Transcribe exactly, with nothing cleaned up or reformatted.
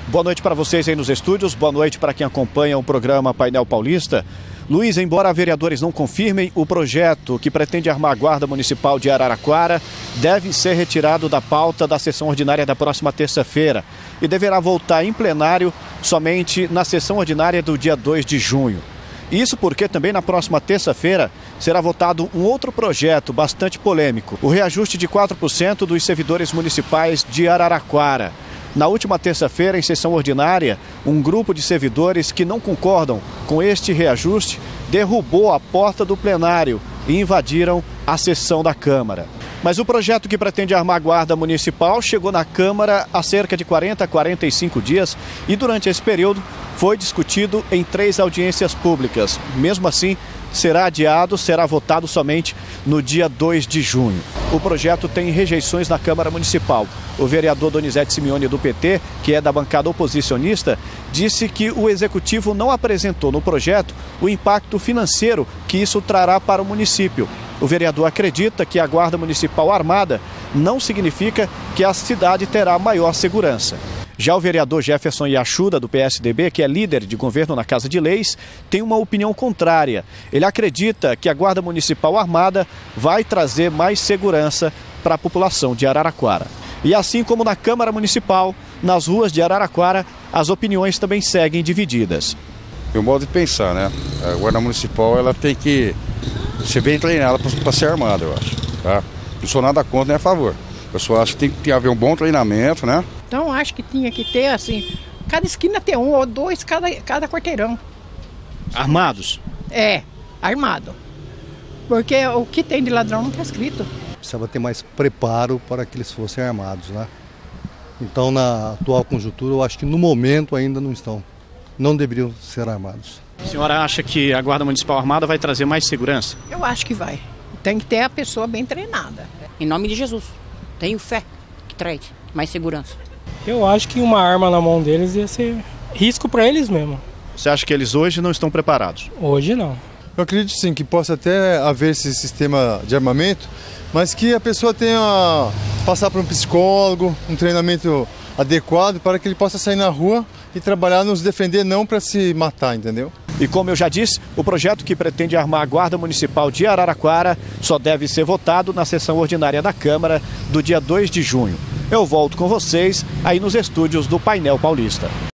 Boa noite para vocês aí nos estúdios, boa noite para quem acompanha o programa Painel Paulista. Luiz, embora vereadores não confirmem, o projeto que pretende armar a Guarda Municipal de Araraquara deve ser retirado da pauta da sessão ordinária da próxima terça-feira e deverá voltar em plenário somente na sessão ordinária do dia dois de junho. Isso porque também na próxima terça-feira será votado um outro projeto bastante polêmico, o reajuste de quatro por cento dos servidores municipais de Araraquara. Na última terça-feira, em sessão ordinária, um grupo de servidores que não concordam com este reajuste derrubou a porta do plenário e invadiram a sessão da Câmara. Mas o projeto que pretende armar a Guarda Municipal chegou na Câmara há cerca de quarenta a quarenta e cinco dias e durante esse período foi discutido em três audiências públicas. Mesmo assim, será adiado, será votado somente no dia dois de junho. O projeto tem rejeições na Câmara Municipal. O vereador Donizete Simeone, do P T, que é da bancada oposicionista, disse que o Executivo não apresentou no projeto o impacto financeiro que isso trará para o município. O vereador acredita que a Guarda Municipal armada não significa que a cidade terá maior segurança. Já o vereador Jefferson Yachuda, do P S D B, que é líder de governo na Casa de Leis, tem uma opinião contrária. Ele acredita que a Guarda Municipal armada vai trazer mais segurança para a população de Araraquara. E assim como na Câmara Municipal, nas ruas de Araraquara, as opiniões também seguem divididas. Meu modo de pensar, né? A Guarda Municipal ela tem que ser bem treinada para ser armada, eu acho. Tá? Não sou nada contra nem a favor. Eu só acho que tem que haver um bom treinamento, né? Então acho que tinha que ter assim, cada esquina ter um ou dois, cada, cada quarteirão. Armados? É, armado. Porque o que tem de ladrão não está escrito. Precisava ter mais preparo para que eles fossem armados, né? Então, na atual conjuntura, eu acho que no momento ainda não estão. Não deveriam ser armados. A senhora acha que a Guarda Municipal armada vai trazer mais segurança? Eu acho que vai. Tem que ter a pessoa bem treinada. Em nome de Jesus. Tenho fé que traz mais segurança. Eu acho que uma arma na mão deles ia ser risco para eles mesmo. Você acha que eles hoje não estão preparados? Hoje não. Eu acredito sim que possa até haver esse sistema de armamento, mas que a pessoa tenha passar por um psicólogo, um treinamento adequado para que ele possa sair na rua e trabalhar, nos defender, não para se matar, entendeu? E como eu já disse, o projeto que pretende armar a Guarda Municipal de Araraquara só deve ser votado na sessão ordinária da Câmara do dia dois de junho. Eu volto com vocês aí nos estúdios do Painel Paulista.